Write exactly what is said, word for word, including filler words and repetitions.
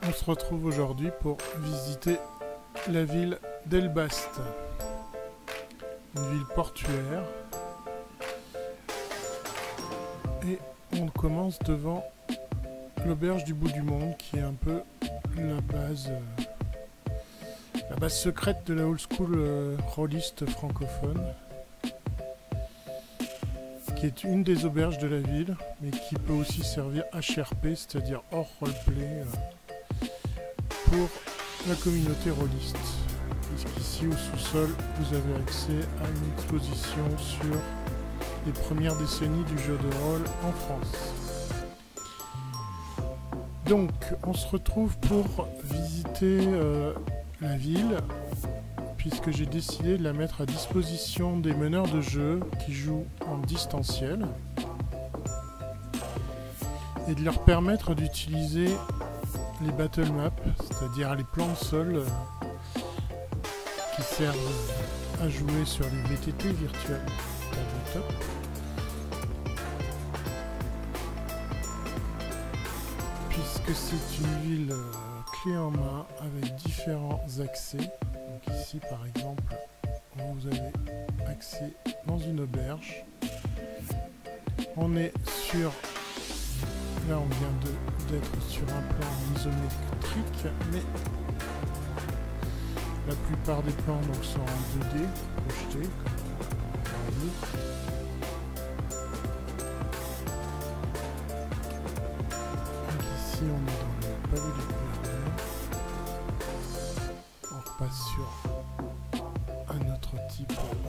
On se retrouve aujourd'hui pour visiter la ville d'Elbast, une ville portuaire, et on commence devant l'auberge du bout du monde qui est un peu la base euh, la base secrète de la old school euh, rôliste francophone, qui est une des auberges de la ville mais qui peut aussi servir H R P, c'est-à-dire hors roleplay, euh, pour la communauté rôliste, puisqu'ici au sous-sol vous avez accès à une exposition sur les premières décennies du jeu de rôle en France. Donc on se retrouve pour visiter euh, la ville, puisque j'ai décidé de la mettre à disposition des meneurs de jeu qui jouent en distanciel et de leur permettre d'utiliser les battle maps, c'est-à-dire les plans de sol euh, qui servent à jouer sur les V T T virtuels tabletop. Puisque c'est une ville euh, clé en main avec différents accès. Donc ici par exemple, vous avez accès dans une auberge. On est sur... Là on vient d'être sur un plan isométrique, mais la plupart des plans donc, sont en deux D, projetés, comme on peut voir. Donc ici on est dans le palais du gouverneur. On repasse sur un autre type